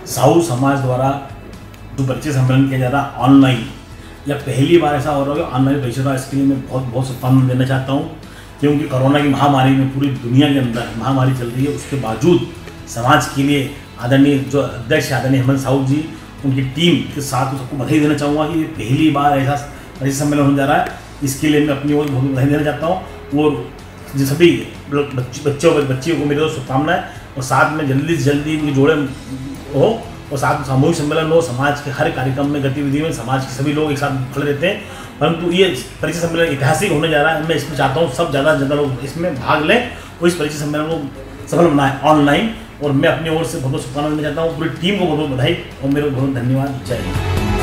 साहू समाज द्वारा जो परिचय सम्मेलन किया जा रहा है ऑनलाइन, या पहली बार ऐसा हो रहा है कि ऑनलाइन परिचय हो, इसके लिए मैं बहुत शुभकामनाएं देना चाहता हूँ। क्योंकि कोरोना की महामारी में पूरी दुनिया के अंदर महामारी चल रही है, उसके बावजूद समाज के लिए आदरणीय जो अध्यक्ष आदरणीय हेमंत साहू जी, उनकी टीम के साथ सबको बधाई देना चाहूँगा कि पहली बार ऐसा परिचय सम्मेलन होने जा रहा है। इसके लिए मैं अपनी ओर से बहुत बधाई देना चाहता हूँ और जो सभी बच्चियों को मेरी ओर शुभकामनाएं, और साथ में जल्दी से जल्दी इनके जोड़े हो और साथ में सामूहिक सम्मेलन हो। समाज के हर कार्यक्रम में गतिविधि में समाज के सभी लोग एक साथ खड़े रहते हैं, परंतु ये परिचय सम्मेलन ऐतिहासिक होने जा रहा है। मैं इसमें चाहता हूँ सब ज़्यादा से ज़्यादा लोग इसमें भाग लें और इस परिचय सम्मेलन को सफल बनाएं ऑनलाइन। और मैं अपनी ओर से बहुत शुभकामनाएं देना चाहता हूँ, पूरी टीम को बहुत बधाई और मेरे को बहुत धन्यवाद। जय हिंद।